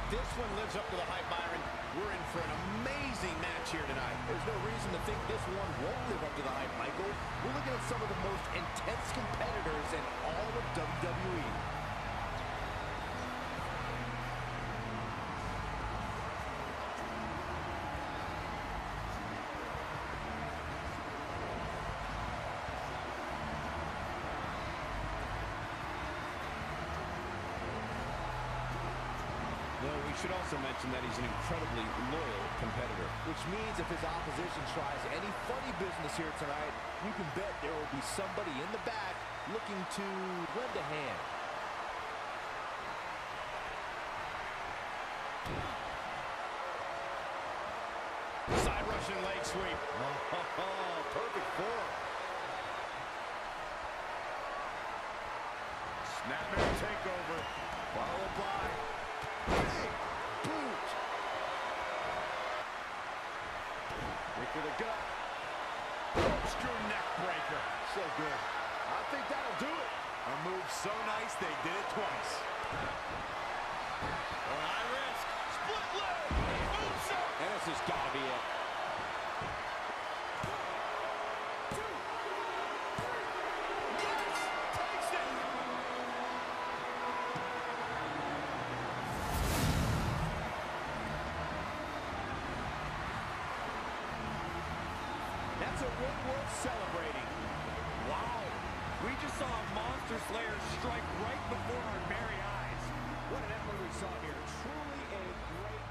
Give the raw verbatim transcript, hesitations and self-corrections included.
this one lives up to the hype, Byron, we're in for an amazing match here tonight. There's no reason to think this one won't live up to the hype, Michael. We're looking at some of the most intense competitors in all of W W E. We should also mention that he's an incredibly loyal competitor. Which means if his opposition tries any funny business here tonight, you can bet there will be somebody in the back looking to lend a hand. Side Russian leg sweep. Oh, perfect form. Snapmare takeover. Followed by big boot. Kick to the gut. Corkscrew neck breaker. So good. I think that'll do it. A move so nice they did it twice. Oh, high risk. Split leg. Moonsault. And this has got to be it. That's a win worth celebrating. Wow. We just saw a Monster Slayer strike right before our very eyes. What an effort we saw here. Truly a great